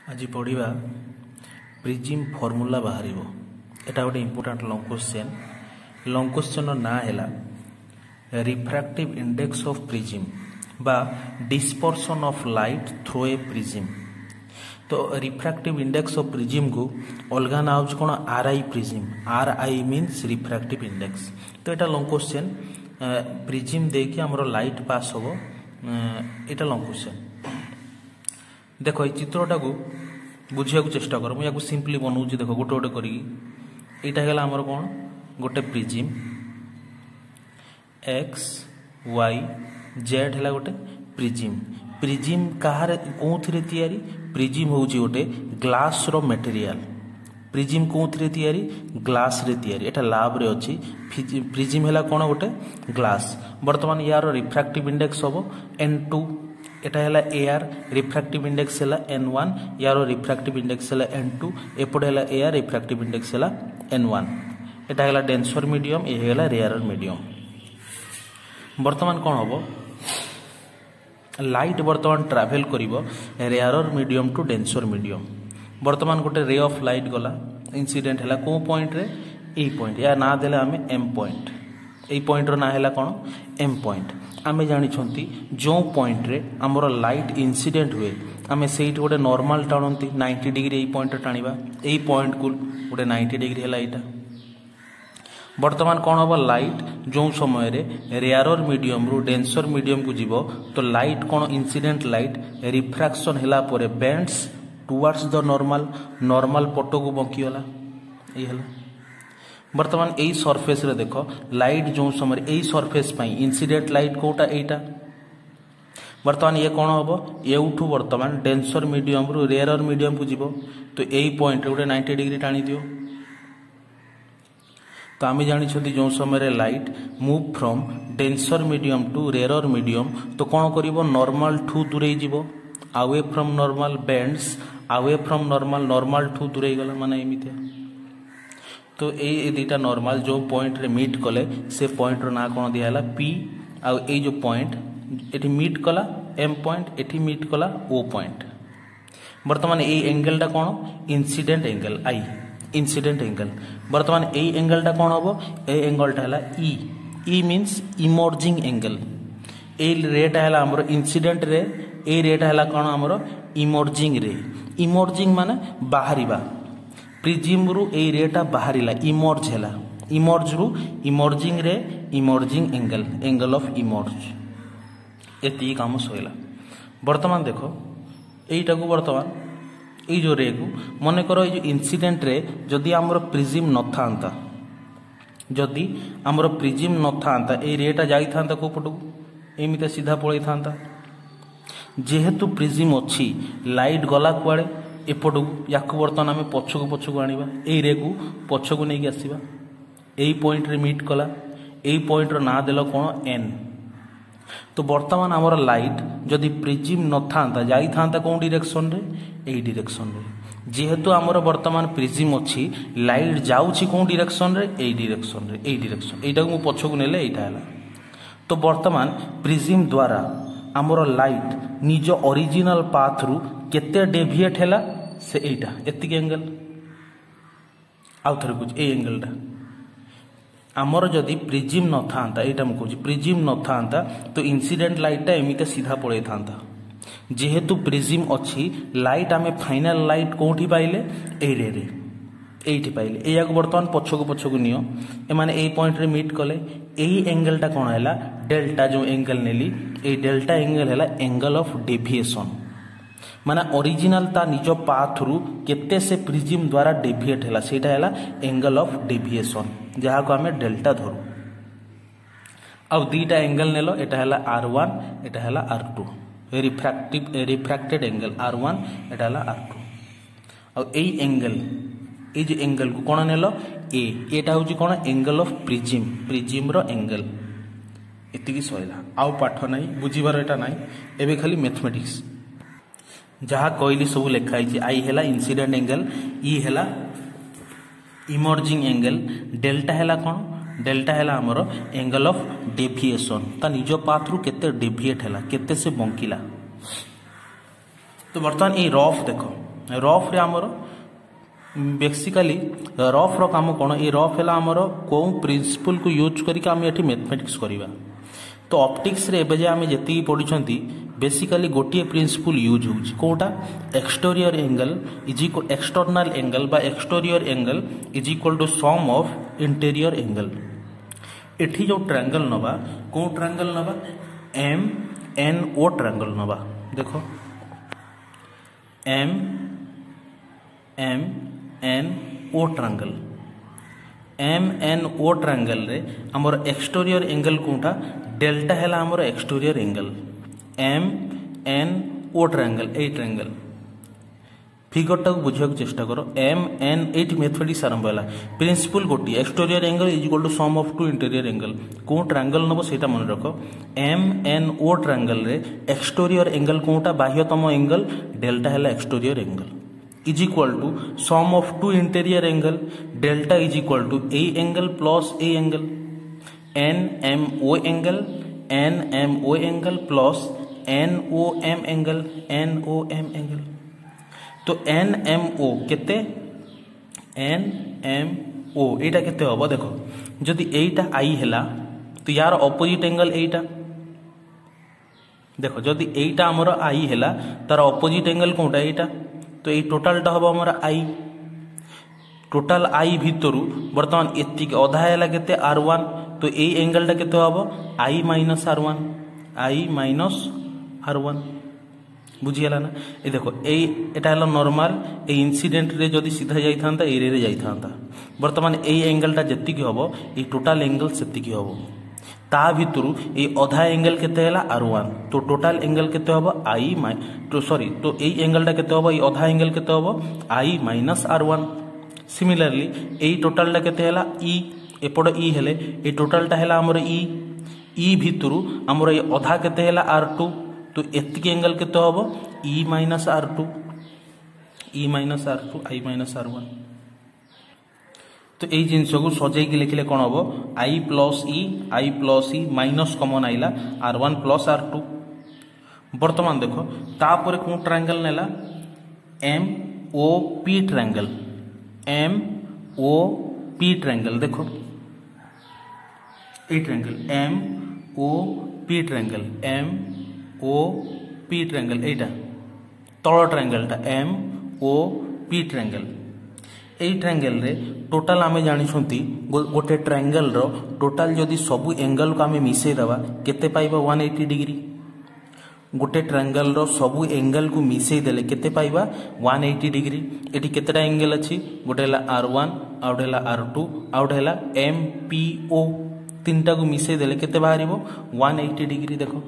आज पढ़ा prism formula बाहर एटा गोटे इम्पोर्टाट लंग क्वेश्चन ना है रिफ्रैक्टिव इंडेक्स ऑफ प्रिजिम बा dispersion of light through a prism. तो रिफ्रैक्टिव इंडेक्स ऑफ प्रिजिम को अलग ना हो कौन R I prism. R I means refractive index. तो यहाँ लंग क्वेश्चन प्रिजिम देकी आमर लाइट पास हम यहाँ लंग क्वेश्चन देख ये चित्रटा को बुझा चेष्टा कर मुझे सिंपली बनाऊँ देख गोटे गोटे करा आमर कौन गोटे प्रिजिम एक्स वाई जेड है गोटे प्रिजिम। प्रिजिम कहार कौन तैयारी प्रिजिम हूँ गोटे ग्लास रो मटेरियल। प्रिजिम कौन तैयारी ग्लास रे तैयारी। एटा लैब रे अच्छी प्रिजिम है कौन गोटे ग्लास। बर्तमान यार रिफ्रैक्टिव इंडेक्स हम N2 एटा है एआर रिफ्रैक्टिव इंडेक्स है N1 यार रिफ्रैक्टिव इंडेक्स है N2 एपटे है एआर रिफ्रैक्टिव इंडेक्स है N1। एटा है डेंसर मीडियम ये है रेयर मीडियम। बर्तमान कौन हम लाइट बर्तमान ट्रैवल करिवो rare medium to denser medium. बर्तमान गोटे रे ऑफ लाइट गला इंसिडेंट है को पॉइंट रे ए पॉइंट या ना देले आमे एम पॉइंट। ए पॉइंट रो ना है कौन एम पॉइंट। आमे जानी जो पॉइंट रे हमर लाइट इंसिडेंट हुए आमे सेट गोटे नॉर्मल टाणती 90 डिग्री ए पॉइंट टाणीबा ए पॉइंट को गोटे 90 डिग्री है यहाँ। बर्तमान कौन हम लाइट जो समय रे रेयर मीडियम रु डेंसर मीडियम को जीवो तो लाइट कौन इंसिडेंट लाइट रिफ्रैक्शन हैला परे बेंड्स टुवर्ड्स द नॉर्मल पटो को बंकीगला ये है। बर्तमान यही सरफेस रे देख लाइट जो समय यही सरफेस पाई इंसिडेंट लाइट कोटा एटा। बर्तमान ये कौन हम एठू बर्तमान डेंसर मीडियम रु रेयर मीडियम को जीवो तो यही पॉइंट गोटे 90 डिग्री टाणी दियो। तो आम जानी जो समय light move from denser medium to rare medium तो कौन कर नॉर्मल ठू दूरे जीवो away from normal bends away from normal ठू दूरे गला माने एमितिया। तो ये दुटा नॉर्मल जो पॉइंट रे मीट कले से पॉइंट रो ना कौन दिया पी आ जो पॉइंट एटी मीट कला एम पॉइंट एटी मीट कला ओ पॉइंट। बर्तमान ये एंगल टा कौन incident angle I incident angle. बर्तमान यही एंगल टा कौन हम ए एंगल टा है ई मीन्स इमर्जिंग एंगल। ए रेटा है आमर इंसिडेंट रे ए रेटा है कौन आमर इमर्जिंग रे। इमर्जिंग माने बाहरिबा प्रिजिम रु ए रेटा बाहरिला इमर्ज है इमर्ज रु emerging ray emerging angle of emerge एति काम सैला। बर्तमान देख यहीटा को बर्तमान ये जो रे को मन कर ये इंसिडेंट रे जदि आमर प्रिजिम न था जदि आमर प्रिजिम न था ये रेटा जाई था को पटू एमती सीधा पड़े था। जेहेतु प्रिजिम अच्छी लाइट गला कुआड़े एपटू या बर्तमान आम पछक आनिबा ए रे को पछक नहीं आसवा यही पॉइंट रे मीट कला यही पॉइंट रो ना देल कौन एन। तो बर्तमान आमर लाइट जदि प्रिजिम न था जाई था कौन डायरेक्शन रे यही डायरेक्शन रे। जेहेतु आमर बर्तमान प्रिजिम अच्छी लाइट जाउछि कौन डायरेक्शन रे यही डायरेक्शन रे यही डायरेक्शन एटा को पछक नेले एटा हैला। तो बर्तमान प्रिजिम द्वारा आमर लाइट निज ओरिजिनल पाथ रु केते डेविएट हैला से एटा एतिक एंगल आउ थरे कुछ ए एंगल टा आमर जदि प्रिजिम न था एटा म कहूँ प्रिजिम न था तो इंसिडेंट लाइट टा एमिते सीधा पड़े था। जेहेतु प्रिजिम अच्छी लाइट आमे फाइनल लाइट कोठी पाइले ए रे रे एठी पाइले या बर्तमान पछक नियो एमाने ए पॉइंट रे मीट कले यही एंगल टा कौन है डेल्टा जो एंगल नेली ए डेल्टा एंगल है एंगल ऑफ डेविएशन माने ओरिजिनल ता निज पाथ रु केते से प्रिजिम द्वारा डेविएट है सेटा है एंगल ऑफ डेविएशन जहाँ को आमे डेल्टा धरू। अब दीटा एंगल नेलो एटा है R1 एटा है R2 रिफ्रैक्टेड एंगल R1 एटा है R2। अब यही एंगल ये जो एंगल को कौन नेलो एटा हूँ कौन एंगल ऑफ प्रिजिम रो एंगल एतिकी सैला आउ पाठ ना बुझीबार एटा ना एबे खाली मैथमेटिक्स जहाँ कहली सब लिखाई आई है इंसिडेंट एंगल ई है इमर्जिंग एंगल डेल्टा है कौन डेल्टा है आमर एंगल ऑफ डेविएशन ता निज पाथ रु केते डेविएट है केते से बंकिला। तो बर्तमान ये रफ देख रफ रे आमर बेसिकली रफ रो काम कौन ये रफ है आमर कौ प्रिंसिपल को यूज करके आम ये मैथमेटिक्स करवा। तो ऑप्टिक्स रे एबे आम जी पढ़ी बेसिकली गोटे प्रिंसिपल यूज होउछि कोटा exterior angle is equal external angle बा exterior angle is equal to sum of interior angle. एठी जो ट्रायंगल नबा को ट्रायंगल नबा एम एन ओ ट्रायंगल नबा। देखो M M N O triangle M N O triangle रे हमर एक्सटीरियर एंगल कोटा डेल्टा है हमर exterior angle M N O triangle ए ट्रायंगल फिगर टाक बुझा चेष्टा करो एम एन एट मैथमेटिक्स आरंभ है प्रिंसिपल गोटी exterior angle is equal to sum of two interior angle को ट्रायंगल नब से मन रख एम एन ओ ट्रायंगल रे एक्सटीरियर एंगल कोटा बाह्यतम एंगल डेल्टा है exterior angle is equal to sum of two interior angle delta is equal to A angle plus A angle N M O angle plus N O M angle. तो N M O केते N M ओ एटा केते होबो देखो जदि एटा आई हैला तो यार opposite angle एटा देखो जदि एटा हमर आई हैला तार ऑपोजिट एंगल कोटा एटा तो ये टोटालटा हम आमर आई टोटाल आई भितरु बर्तमान एतिक अधा हैला केते R1 तो ए एंगलटा केते हबो आई माइनस R1 बुझीगला ना। ये देखो एटा हला नॉर्मल ए इंसिडेंट रे जदि सीधा जाई थांता ए रे जाई थांता बर्तमान ए एंगलटा जतिक हबो ए टोटाल एंगल सेतिक हबो ता भितरु ए अधा एंगल केते हैला R1 तो टोटाल एंगल केते हबो आई तो सॉरी तो ए एंगलटा केते हबो ए अधा एंगल केते हबो आई माइनस R1। सिमिलरली ए टोटालटा केते हैला ई एपड़ ई हेले ए टोटालटा हैला हमर ई भितरु हमर ए अधा केते हैला R2 तो एतिक एंगल केते हबो ई माइनस R2 आई माइनस R1। तो यही जिनस को सजाई लिखले कौन हम आई प्लस ई माइनस कमन आइला R1 प्लस R2। बर्तमान देखो तापर कौन ट्रायंगल नेला एम ओ पी ट्रायंगल देखो ए triangle M O P triangle एटा तल ट्रायंगलटा एम ओ पी ट्रायंगल ए ट्रायंगल रे टोटाल आमे जानिछंती गोटे ट्रायंगल रो टोटाल जदि सबु एंगल को आमे मिसई दबा केते पाइबा 180 डिग्री गोटे ट्रायंगल रो सबु एंगल को मिसई देले केते पाइबा 180 डिग्री। एटी केतेटा एंगल अछि गोटे हला R1 आउट हला R2 आउट हला MPO तीनटा को मिसई देले केते बाहरिबो 180 डिग्री। देखो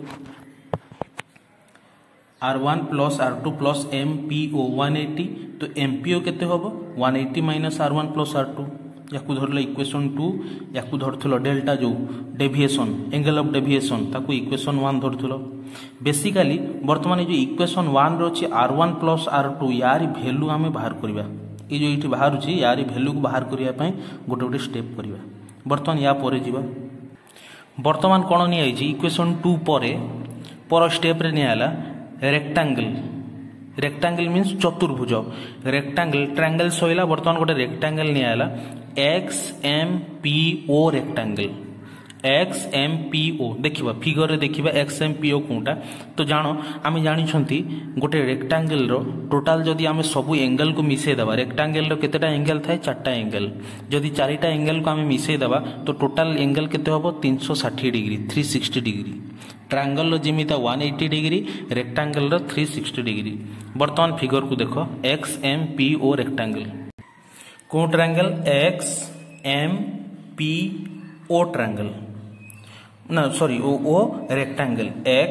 R1 plus R2 plus MPO 180 तो MPO केते होबो 180 माइनस R1 प्लस R2 याकू धरलो इक्वेशन 2 याकू धरथलो डेल्टा जो डेविएशन एंगल ऑफ डेविएशन ताकू इक्वेशन 1 धरथलो। बेसिकली वर्तमान जो इक्वेशन 1 रो अछि R1 प्लस R2 यार वैल्यू हमें बाहर करबा ए जो इठी बाहर अछि यार वैल्यू को बाहर करिया पई गोटे गोटे स्टेप करबा। वर्तमान या परे जीवा वर्तमान कोन नि आइछि इक्वेशन 2 परे पर स्टेप रे नि आला रेक्टांगल मीन्स चतुर्भुज रेक्टांगल ट्रायंगल सोइला बर्तमान गोटे रेक्टांगल नि आला XMPO रेक्टांगल XMPO देखिबा फिगर रे देखिबा XMPO कोटा तो जानो आमे जानि छंती गोटे रेक्टांगल रो टोटल जदी आमे सबु एंगल को मिसई दबा रेक्टांगल रो केतेटा एंगल थाए चारटा एंगल जदी चारिटा एंगल को आमे मिसई दबा तो टोटल एंगल केते होबो 360 डिग्री 360 डिग्री ट्रायंगल रो जिमिता 180 डिग्री रेक्टांगल रो 360 डिग्री। वर्तमान फिगर को देखो XMPO रेक्टांगल को ट्रायंगल XMPO ट्रायंगल ना सॉरी ओ रेक्टांगल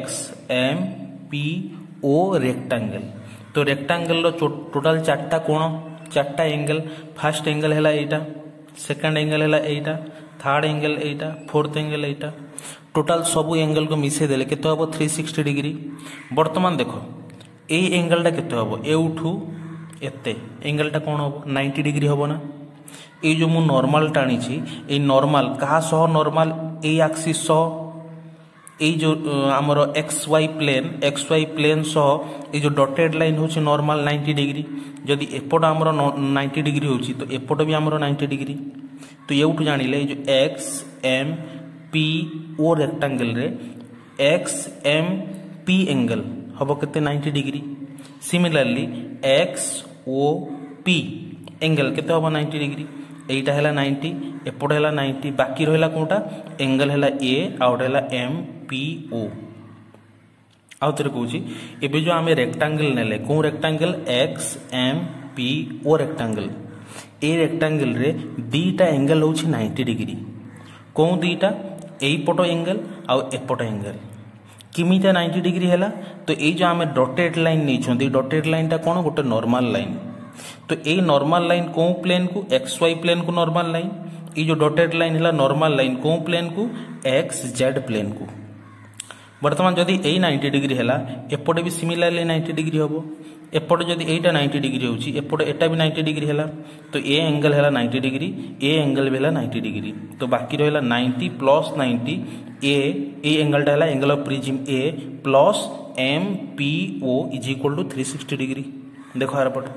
XMPO रेक्टांगल। तो रेक्टांगल रो टोटल चारटा कोण चारटा एंगल फर्स्ट एंगल हैला एटा सेकंड एंगल हैला एटा थर्ड एंगल एटा फोर्थ एंगल एटा टोटल सबु एंगल को मिसे देले केते हबो 360 डिग्री। वर्तमान देखो ए एंगलटा केते हबो एउठू एते एंगलटा कोन हबो 90 डिग्री हबो ना। ए जो मु नॉर्मल टाणी छी ए नॉर्मल कहा सह नॉर्मल ए एक्सिस सह এই जो आमर एक्स वाई प्लेन सह जो डटेड लाइन हूँ नॉर्मल 90 डिग्री जदि एपट आमर 90 डिग्री होची तो एपट भी आमर 90 डिग्री तो ये जानिले जो X M P O rectangle रे एक्स एम पी एंगल हम के 90 डिग्री similarly X O P angle के हम 90 डिग्री एटा है 90 एपट है 90 बाकी रहा कौटा एंगल है ए आउट है एम पी ओ आउ थे कौच एवं जो आम रेक्टांगल नेले कौ rectangle X M P O rectangle ए रेक्टांगल रे दीटा एंगल हूँ 90 डिग्री कौ दीटा एपट एंगल आउ एपट एंगल किमिटा 90 डिग्री है तो ये जो आम डटेड लाइन नहीं डटेड लाइन टा कौन गोटे नॉर्मल लाइन तो ये नॉर्मल लाइन कौ प्लेन को एक्स वाई प्लेन को नॉर्मल लाइन ये जो डटेड लाइन है नॉर्मल लाइन कौ प्लेन को एक्स जेड प्लेन को बर्तमान जदि यही 90 डिग्री है एपटे भी सिमिलरली 90 डिग्री हम एपटे जदि एटा 90 डिग्री होची एपटे एटा भी 90 डिग्री है तो ए एंगल है 90 डिग्री ए एंगल भी है 90 डिग्री तो बाकी रहा 90 प्लस 90 ए एंगलटा है angle of prism A plus M P O is equal to 360 degree देखो यार पट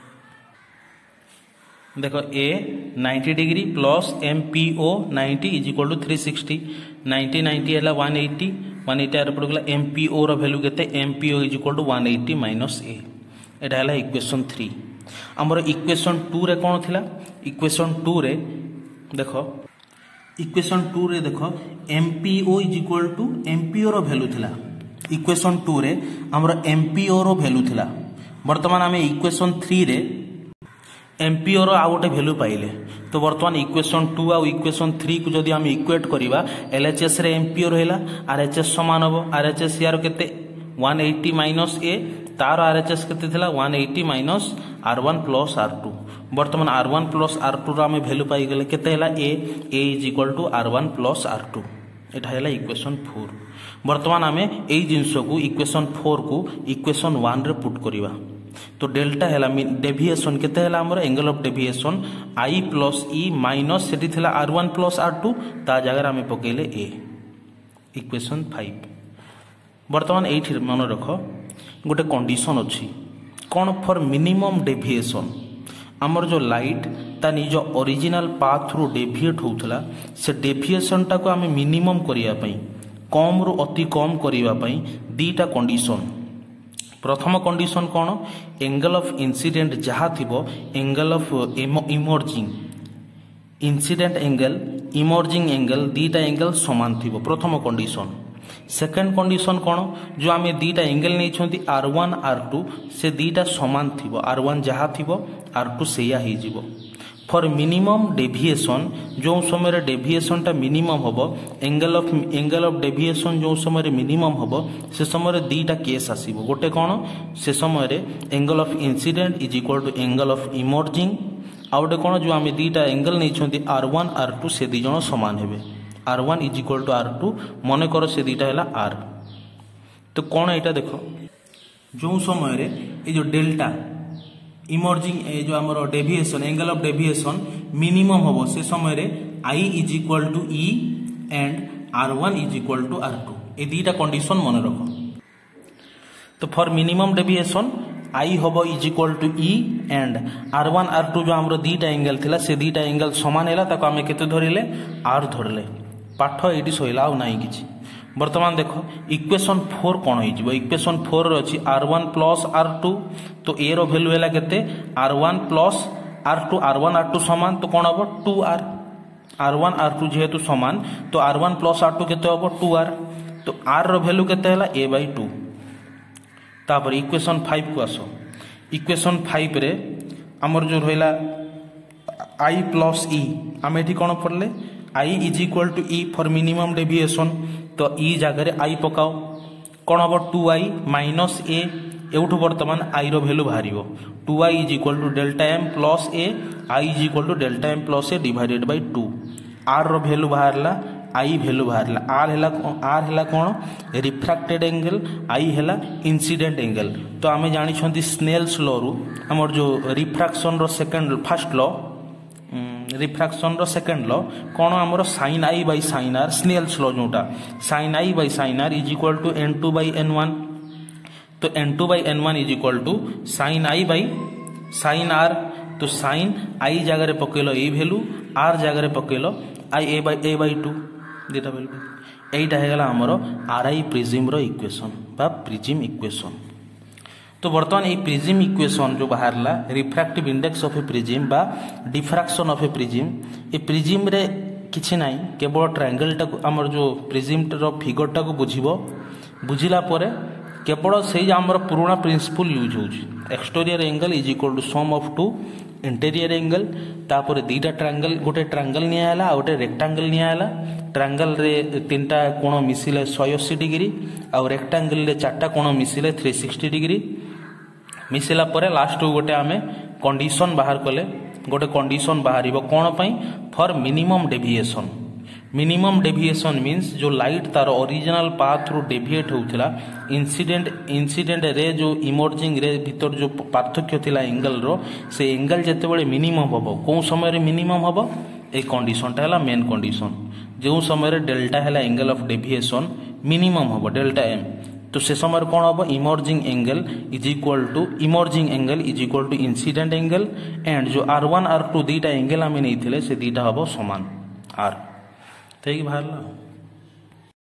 देखो A 90 degree plus M P O 90 is equal to 360 90 90 है 180 180 यार पट गला एम पी ओ रैल्यू के M P O is equal to 180 minus A एटा है इक्वेशन 3 आमर इक्वेशन 2 रे कौन थिला इक्वेशन 2 रे देखो इक्वेशन 2 रे देखो M P O is equal to M P O रो वैल्यू थिला इक्वेशन 2 रे आमर एम पी ओ रो वैल्यू थिला वर्तमान आम इक्वेशन 3 रे एमपीओ रो आ गोटे वैल्यू पाइले तो वर्तमान इक्वेशन 2 आ इक्वेशन 3 को जदि हम इक्वेट करबा एलएचएस रे एमपीओ रहला आरएचएस समान हबो आरएचएस यार केते 180 माइनस ए तार आरएचएस केते थिला 180 माइनस r1 प्लस r2 वर्तमान r1 प्लस r2 रो हम वैल्यू पाई गेले केते हैला A is equal to r1 plus r2 एटा हैला इक्वेशन 4 वर्तमान आम एई जिंस को इक्वेशन 4 को इक्वेशन 1 रे पुट करबा तो डेल्टा है डेविएशन केते है हमर angle of deviation I plus E minus सेठी थिला r1 प्लस r2 ता जगह आम पकेले ए इक्वेशन 5 वर्तमान एठी मन रख गोटे कंडीशन अछि कोन फॉर मिनिमम डेविएशन हमर जो लाइट ता निज ओरिजिनल पाथ थ्रू डेविएट होउथला से डेविएशन टा को आम मिनिमम करिया पई कम रु अति कम करिया पई दीटा कंडीशन प्रथम कंडीशन कौन एंगल ऑफ इंसिडेंट जहाँ थी angle of emerging incident angle emerging angle दीटा एंगल समान थी प्रथम कंडीशन सेकंड कंडीशन कौन जो आम दीटा एंगल नहीं r1 r2 से दीटा समान थी r1 जहाँ थी r2 सेया हो फॉर मिनिमम डेविएशन जो समय डेविएशन टा मिनिमम हम एंगल ऑफ डेविएशन जो समय मिनिमम हम से समय दीटा केस आसीबो गोटे कौन से समय angle of incident is equal to angle of emerging आ गोटे कौन जो आम दीटा एंगल नहीं r1 r2 से दी जन सामान हेबे r1 is equal to r2 मन कर से दीटा है r तो कौन यहाँ देख जो समय ये जो डेल्टा इमर्जिंग जो आमर deviation angle of deviation minimum हम से समय I is equal to E and r1 is equal to r2 ये दीटा कंडीशन मन रख तो फॉर मिनिमम डेविएशन आई हम is equal to E and r1 r2 जो आमर दीटा एंगल थिला से दीटा एंगल समान है ताको आमे केते धरिले r धरले पाठ एटी सइला आ नाही किछि वर्तमान देख इक्वेशन 4 कौन हो इक्वेशन 4 अच्छी r1 प्लस r2 तो ए रो वैल्यू है केते r1 plus r2 r1 r2 समान तो कौन हम 2r r1 r2 जेहेतु समान तो r1 प्लस r2 केते हम 2r तो r रो वैल्यू केते हला a/2 तापर इक्वेशन 5 को आसो इक्वेशन 5 रे हमर जो रहला i प्लस e आम एठी कौन पड़ले i is equal to e for minimum deviation तो ई जगह आई पकाओ कौन हम 2i माइनस ए एवठू वर्तमान आई रो वैल्यू बाहर 2i is equal to delta M plus A I is equal to delta M plus A divided by 2 R रो वैल्यू बाहरला आई वैल्यू बाहरला आर है कौन रिफ्रैक्टेड एंगल आई है इंसिडेंट एंगल तो आम जानी स्नेल्स लॉ रु हमर जो रिफ्रैक्शन रो सेकंड फर्स्ट लॉ रिफ्रैक्शन रो सेकंड लॉ कौन आमर sin i by sin r Snell's law जोटा sin i by sin r is equal to n2 by n1 तो n2 by n1 is equal to sin i by sin r तो sin i जगह पकेलो ए value r जगह पकेलो i a bye 2 दुटा value एटा है गला हमरो RI prism रो equation बा प्रिज्म इक्वेशन। तो बर्तमान ये प्रिज्म इक्वेशन जो बाहरला refractive index of a prism बा डिफ्रैक्शन ऑफ ए प्रिज्म ये प्रिज्म रे किछि नाही केवल ट्रायंगल टा हमर जो प्रिज्म रो फिगर टा को बुझिबो बुझिला परे केवल से हमर पुराना प्रिंसिपल यूज होउची exterior angle is equal to sum of two interior angle तापर दीटा ट्रायंगल गोटे ट्रायंगल निया हला गोटे रेक्टेंगल निया हला ट्रायंगल रे तीनटा कोण मिसिले 180 डिग्री और रेक्टेंगल रे चारटा कोण मिसिले 360 डिग्री मिसिला परे लास्ट गोटे आमे कंडीशन बाहर कले गोटे कंडीशन बाहरिबो कोण पई फॉर मिनिमम डेविएशन मीन्स जो लाइट तार ओरिजिनल पाथ थ्रू डेविएट होउथिला इंसिडेंट रे जो इमर्जिंग रे भीतर जो पार्थक्य थिला एंगल रो से एंगल जते बेले मिनिमम हबो कोन समय रे मिनिमम हबो ए कंडीशन टा हला मेन कंडीशन जो समय रे डेल्टा हला एंगल ऑफ डेविएशन मिनिमम हबो डेल्टा m तो से समय कौन हम emerging angle is equal to incident angle and जो R1 R2 दीटा एंगल आम नहीं से दीटा हम समान r ठीक बाहर